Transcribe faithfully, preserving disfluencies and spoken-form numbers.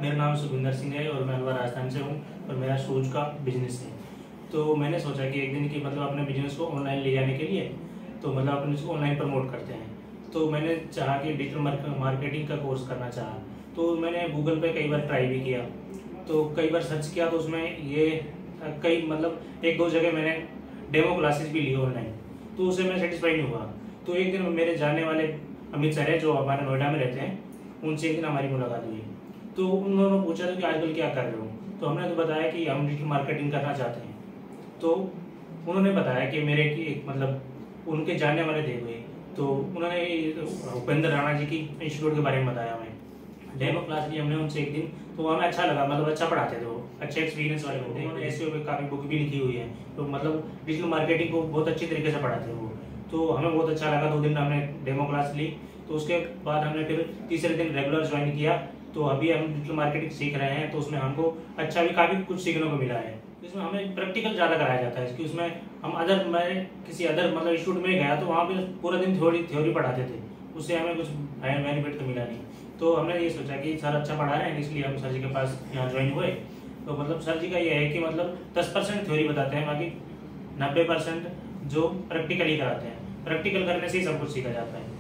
मेरा नाम सुखविंदर सिंह है और मैं अलवर राजस्थान से हूँ और मेरा शूज़ का बिजनेस है। तो मैंने सोचा कि एक दिन की मतलब अपने बिजनेस को ऑनलाइन ले जाने के लिए तो मतलब अपने इसको ऑनलाइन प्रमोट करते हैं। तो मैंने चाहा कि डिजिटल मार्केटिंग का कोर्स करना चाहा, तो मैंने गूगल पे कई बार ट्राई भी किया, तो कई बार सर्च किया तो उसमें ये कई मतलब एक दो जगह मैंने डेमो क्लासेस भी ली ऑनलाइन, तो उससे मैं सेटिस्फाई नहीं हुआ। तो एक दिन मेरे जानने वाले अमित सर है जो हमारे नोएडा में रहते हैं, उनसे एक दिन हमारी मुलाकात हुई। तो उन्होंने पूछा था कि आजकल क्या कर रहे हो, तो हमने तो बताया कि हम डिजिटल मार्केटिंग करना चाहते हैं। तो उन्होंने बताया कि मेरे की एक मतलब उनके जानने वाले थे कोई, तो उन्होंने उपेंद्र राणा जी की इंस्टीट्यूट के बारे में बताया। हमें डेमो क्लास ली हमने उनसे एक दिन, तो हमें अच्छा लगा, मतलब अच्छा पढ़ाते थे वो, अच्छे एक्सपीरियंस वाले होते हैं। उन्होंने एसईओ पे काफ़ी बुक भी लिखी हुई है, तो मतलब डिजिटल मार्केटिंग को बहुत अच्छी तरीके से पढ़ाते हैं वो। तो हमें बहुत अच्छा लगा। दो दिन हमने डेमो क्लास ली, तो उसके बाद हमने फिर तीसरे दिन रेगुलर ज्वाइन किया। तो अभी हम डिजिटल मार्केटिंग सीख रहे हैं, तो उसमें हमको अच्छा भी काफ़ी कुछ सीखने को मिला है। इसमें हमें प्रैक्टिकल ज़्यादा कराया जाता है कि उसमें हम अदर मैं किसी अदर मतलब इंस्टीट्यूट में गया तो वहाँ पे पूरा दिन थ्योरी थ्योरी पढ़ाते थे, उससे हमें कुछ बेनिफिट तो मिला नहीं। तो हमने ये सोचा कि सर अच्छा पढ़ा रहे हैं, इसलिए हम सर जी के पास यहाँ ज्वाइन हुए। तो मतलब सर जी का ये है कि मतलब दस परसेंट थ्योरी बताते हैं, बाकी नब्बे परसेंट जो प्रैक्टिकली कराते हैं। प्रैक्टिकल करने से ही सब कुछ सीखा जाता है।